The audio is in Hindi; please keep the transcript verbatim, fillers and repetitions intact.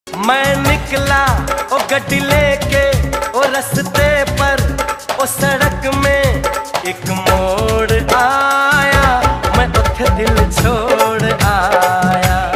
मैं निकला ओ गड्डी लेके ओ रस्ते पर ओ सड़क में एक मोड़ आया, मैं उठ दिल छोड़